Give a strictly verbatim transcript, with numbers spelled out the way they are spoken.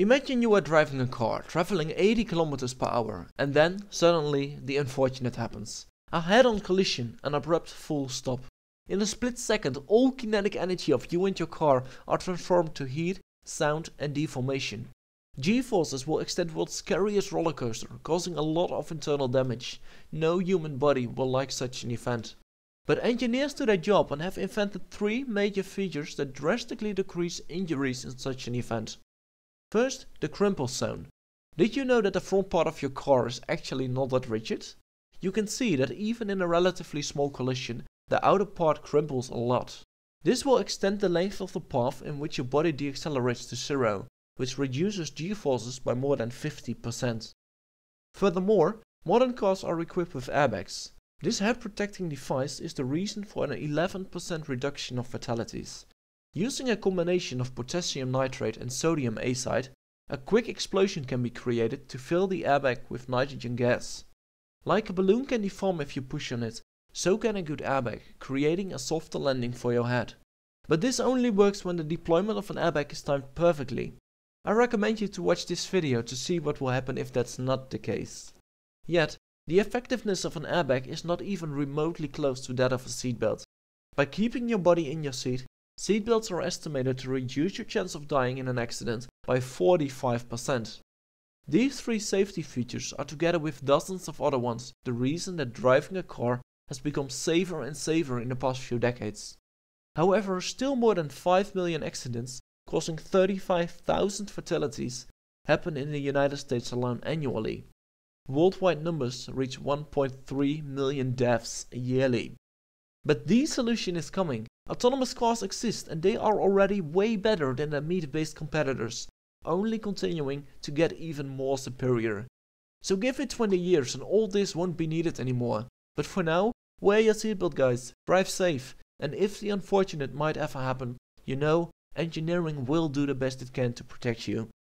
Imagine you are driving a car, traveling eighty kilometers per hour, and then, suddenly, the unfortunate happens. A head-on collision, an abrupt full stop. In a split second, all kinetic energy of you and your car are transformed to heat, sound and deformation. G-forces will extend world's scariest roller coaster, causing a lot of internal damage. No human body will like such an event. But engineers do their job and have invented three major features that drastically decrease injuries in such an event. First, the crumple zone. Did you know that the front part of your car is actually not that rigid? You can see that even in a relatively small collision, the outer part crumples a lot. This will extend the length of the path in which your body deaccelerates to zero, which reduces G-forces by more than fifty percent. Furthermore, modern cars are equipped with airbags. This head protecting device is the reason for an eleven percent reduction of fatalities. Using a combination of potassium nitrate and sodium azide, a quick explosion can be created to fill the airbag with nitrogen gas. Like a balloon can deform if you push on it, so can a good airbag, creating a softer landing for your head. But this only works when the deployment of an airbag is timed perfectly. I recommend you to watch this video to see what will happen if that's not the case. Yet, the effectiveness of an airbag is not even remotely close to that of a seatbelt. By keeping your body in your seat, seatbelts are estimated to reduce your chance of dying in an accident by forty-five percent. These three safety features are, together with dozens of other ones, the reason that driving a car has become safer and safer in the past few decades. However, still more than five million accidents, causing thirty-five thousand fatalities, happen in the United States alone annually. Worldwide numbers reach one point three million deaths yearly. But the solution is coming. Autonomous cars exist and they are already way better than their meat-based competitors, only continuing to get even more superior. So give it twenty years and all this won't be needed anymore. But for now, wear your seatbelt guys, drive safe, and if the unfortunate might ever happen, you know, engineering will do the best it can to protect you.